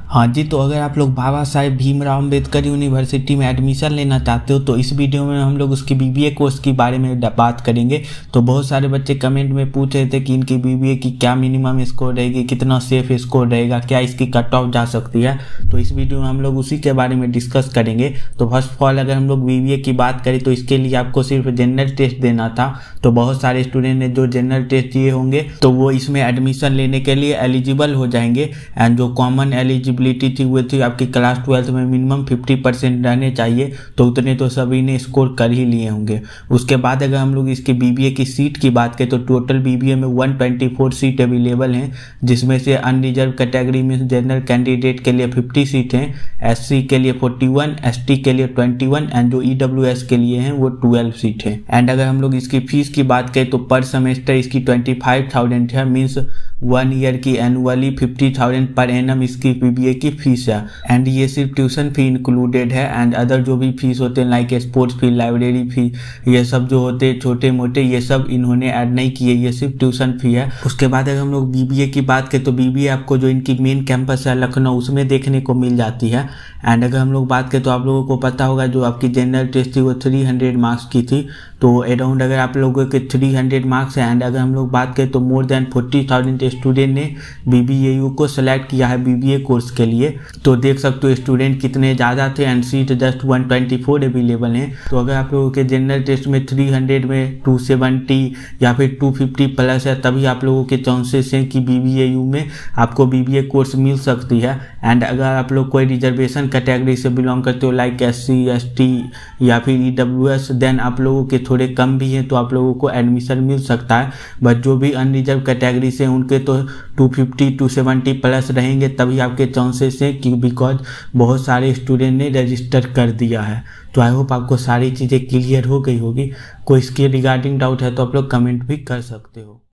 हाँ जी, तो अगर आप लोग बाबा साहेब भीमराव अम्बेडकर यूनिवर्सिटी में एडमिशन लेना चाहते हो तो इस वीडियो में हम लोग उसकी बीबीए कोर्स की बारे में बात करेंगे। तो बहुत सारे बच्चे कमेंट में पूछ रहे थे कि इनकी बीबीए की क्या मिनिमम स्कोर रहेगी, कितना सेफ स्कोर रहेगा, क्या इसकी कट ऑफ जा सकती है। तो इस वीडियो में हम लोग उसी के बारे में डिस्कस करेंगे। तो फर्स्ट ऑफ ऑल अगर हम लोग बीबीए की बात करें तो इसके लिए आपको सिर्फ जनरल टेस्ट देना था। तो बहुत सारे स्टूडेंट ने जो जनरल टेस्ट दिए होंगे तो वो इसमें एडमिशन लेने के लिए एलिजिबल हो जाएंगे। एंड जो कॉमन एलिजिबिलिटी थी वो थी आपकी क्लास 12 में मिनिमम 50% रहने चाहिए, तो उतने तो सभी ने स्कोर कर ही लिए होंगे। उसके बाद अगर हम लोग इसके बीबीए की सीट की बात करें तो टोटल बीबीए में 124 सीट अवेलेबल हैं, जिसमें से अनरिजर्व कैटेगरी में जनरल कैंडिडेट के लिए 50 सीट हैं, एससी के लिए 41, एसटी के लिए 21 एंड जो ईडब्ल्यूएस के लिए हैं वो 12 सीट हैं। एंड अगर हम लोग इसकी फीस की बात करें तो पर सेमेस्टर इसकी 25,000 है, मीन्स 1 ईयर की एनुअली 50,000 पर एनम इसकी बीबीए की फीस है। एंड ये सिर्फ ट्यूशन फी इंक्लूडेड है। एंड अदर जो भी फीस होते हैं like sports fee, library fee, ये सब जो होते हैं छोटे मोटे, ये सब इन्होंने ऐड नहीं किए, ये सिर्फ ट्यूशन फी है। उसके बाद अगर हम लोग बीबीए की बात करें तो बीबीए आपको जो इनकी मेन कैंपस है लखनऊ, उसमें देखने को मिल जाती है। एंड अगर हम लोग बात करें तो आप लोगों को पता होगा जो आपकी जनरल टेस्ट थी वो 300 मार्क्स की थी। तो अराउंड अगर आप लोगों के 300 मार्क्स है एंड अगर हम लोग बात करें तो मोर देन 40,000 स्टूडेंट ने बीबीएयू को सेलेक्ट किया है बीबीए कोर्स के लिए। तो देख सकते हो स्टूडेंट कितने ज़्यादा थे एंड सीट जस्ट 124 अवेलेबल हैं। तो अगर आप लोगों के जनरल टेस्ट में 300 में 270 या फिर 250 प्लस है तभी आप लोगों के चांसेस हैं कि बीबीएयू में आपको बीबीए कोर्स मिल सकती है। एंड अगर आप लोग कोई रिजर्वेशन कैटेगरी से बिलोंग करते हो लाइक एससी, एसटी या फिर ईडब्ल्यूएस, देन आप लोगों के थोड़े कम भी हैं तो आप लोगों को एडमिशन मिल सकता है। बट जो भी अनरिजर्व कैटेगरी से उनके तो 250 270 प्लस रहेंगे तभी आपके चांसेस हैं कि बिकॉज बहुत सारे स्टूडेंट ने रजिस्टर कर दिया है। तो आई होप आपको सारी चीज़ें क्लियर हो गई होगी। कोई इसके रिगार्डिंग डाउट है तो आप लोग कमेंट भी कर सकते हो।